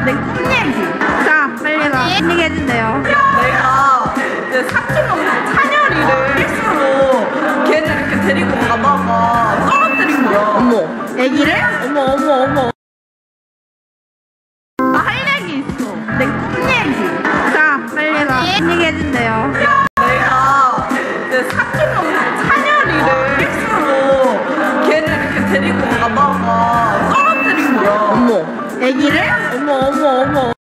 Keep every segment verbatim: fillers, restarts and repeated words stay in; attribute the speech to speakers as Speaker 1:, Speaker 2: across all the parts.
Speaker 1: 내 꿈 얘기. 자, 빨리 가. 꿈 얘기 해준대요.
Speaker 2: 내가 내 사촌 동생 찬열이를 실수로 걔를 이렇게 데리고 가다가 떨어뜨린 거야.
Speaker 1: 어머. 애기를?
Speaker 2: 어머 어머 어머.
Speaker 1: 나 할 얘기 있어. 내 꿈 얘기. 자, 빨리 가. 꿈 얘기 해준대요.
Speaker 2: 내가 내 사촌 동생 찬열이를 실수로 걔를 이렇게 데리고 가다가 떨어뜨린 거야.
Speaker 1: 어머. 애기를?
Speaker 2: 어머 어머 어머.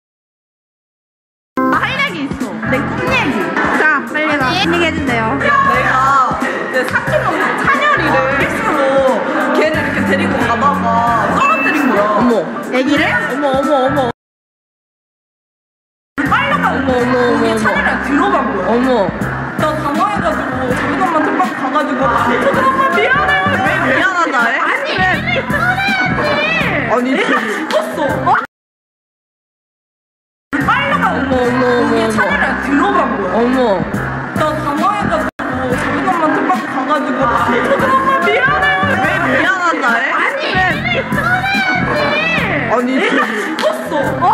Speaker 1: 나 할 얘기 있어. 내 꿈 얘기. 자, 빨리 가. 꿈 얘기 해준대요.
Speaker 2: 내가 내 사촌 동생 찬열이를 실수로 걔를 이렇게 데리고 가다가 떨어뜨린 거야.
Speaker 1: 어머. 애기를?
Speaker 2: 어머 어머 어머. 빨려가 어머 어머 어머. 찬열이랑 들어간 거야.
Speaker 1: 어머.
Speaker 2: 나 당황해가지고 작은 엄마한테 빨리 가가지고 작은 엄마 미안해요. 왜 미안하다 해?
Speaker 1: 아니, 왜 그래야지?
Speaker 2: 아니 얘가 죽었어. 어? 빨려가 어머 어머 어머. 찬열이랑 들어간 거야.
Speaker 1: 어머.
Speaker 2: 나 당황해가지고 작은 엄마한테 빨리 가가지고 작은 엄마 미안해요. 왜 미안하다 해?
Speaker 1: 아니, 왜 그래야지?
Speaker 2: 아니 얘가 죽었어. 어?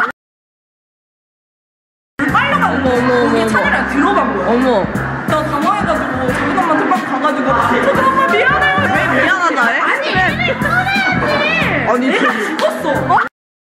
Speaker 2: 빨려가 어머 어머 어머. 찬열이랑 들어간 거야.
Speaker 1: 어머.
Speaker 2: 나 당황해가지고 작은 엄마한테 빨리 가가지고 작은 엄마 미안해요. 왜 미안하다 해?
Speaker 1: 아니, 왜 그래야지?
Speaker 2: 아니 얘가 죽었어. 어?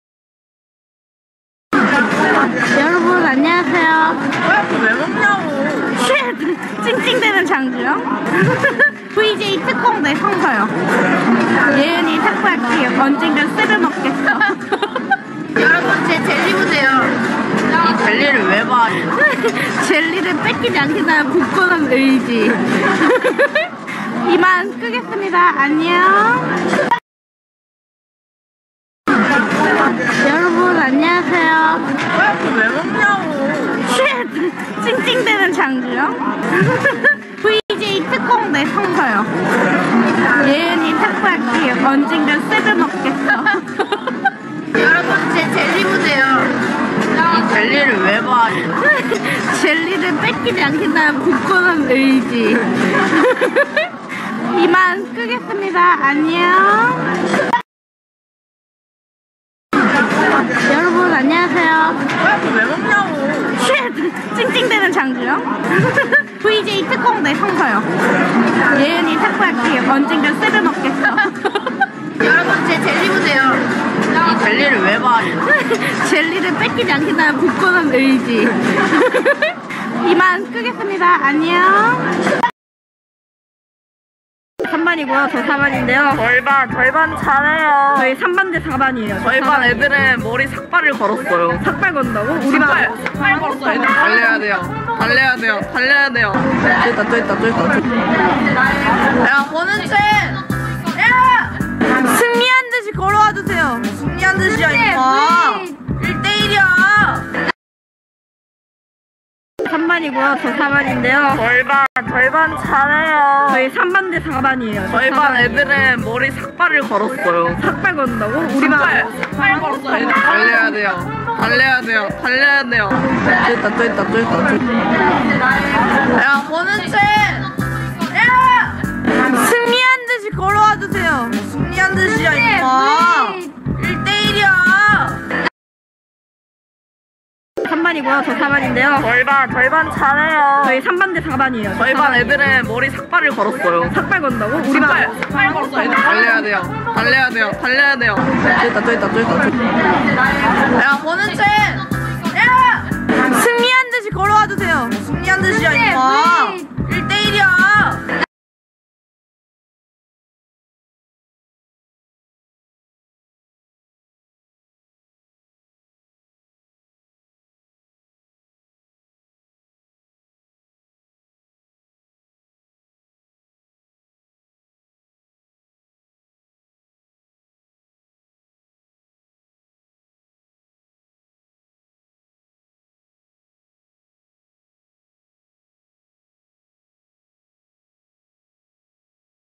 Speaker 1: 여러분, 안녕하세요.
Speaker 2: 왜 먹냐고.
Speaker 1: 찡찡대는 장주영. 브이제이 특공대 성서요. 예은이 탁구할게요. 언젠간 쇠를 먹겠어. 여러분, 제 젤리 보세요.
Speaker 2: 이 젤리를 왜 봐?
Speaker 1: 젤리를 뺏기지 않겠다는 굳건한 의지. 이만 끄겠습니다. 안녕. 여러분, 안녕하세요.
Speaker 2: 왜 먹냐고.
Speaker 1: 찡찡대는 장주영. 브이제이 특공대 성서요. 예은이 탁구할게요. 언젠간 쇠를 먹겠어. 여러분, 제 젤리 보세요.
Speaker 2: 이 젤리를 왜 봐?
Speaker 1: 젤리를 뺏기지 않겠다는 굳건한 의지. 이만 끄겠습니다. 안녕. 여러분, 안녕하세요.
Speaker 2: 왜 먹냐고.
Speaker 1: 찡찡대는 장주영. 브이제이 특공대 성서요. 예은이 탁구할게요. 언젠간 쇠를 먹겠어. 여러분, 제 젤리 보세요.
Speaker 2: 이 젤리를 왜 봐?
Speaker 1: 젤리를 뺏기지 않겠다는 굳건한 의지. 이만 끄겠습니다. 안녕. 삼 반이고요. 저 사 반인데요.
Speaker 2: 저희 반, 저희 반 잘해요.
Speaker 1: 저희 삼 반 대 사 반이에요.
Speaker 2: 저희 반 애들은 머리 삭발을 걸었어요.
Speaker 1: 삭발 건다고? 우리 반
Speaker 2: 삭발 걸었어. 애들 달려야 돼요. 달려야 돼요. 달려야 돼요. 또 있다, 또 있다, 또 있다. 야, 권은채! 야!
Speaker 1: 승리한 듯이 걸어와 주세요.
Speaker 2: 승리한 듯이야, 임마. 일 대일이야.
Speaker 1: 삼 반이고요. 저 사 반인데요.
Speaker 2: 저희 반, 저희 반 잘해요.
Speaker 1: 저희 삼 반 대 사 반이에요.
Speaker 2: 저희 반 애들은 머리 삭발을 걸었어요.
Speaker 1: 삭발 건다고? 우리 반
Speaker 2: 삭발 걸었어. 애들 달려야 돼요. 달려야 돼요. 달려야 돼요. 또 있다, 또 있다, 또 있다. 또 있다. 야, 권은채! 야!
Speaker 1: 승리한 듯이 걸어와 주세요.
Speaker 2: 승리한 듯이야, 임마. 일 대일이야.
Speaker 1: 삼 반이고요. 저 사 반인데요.
Speaker 2: 저희 반, 저희 반 잘해요.
Speaker 1: 저희 삼 반 대 사 반이에요.
Speaker 2: 저희 반 애들은 머리 삭발을 걸었어요.
Speaker 1: 삭발 건다고? 우리 반
Speaker 2: 삭발 걸었어. 애들 달려야 돼요. 달려야 돼요. 달려야 돼요. 또 있다, 또 있다, 또 있다. 또 있다. 야, 권은채! 야!
Speaker 1: 승리한 듯이 걸어와 주세요.
Speaker 2: 승리한 듯이야, 임마. 일 대일이야.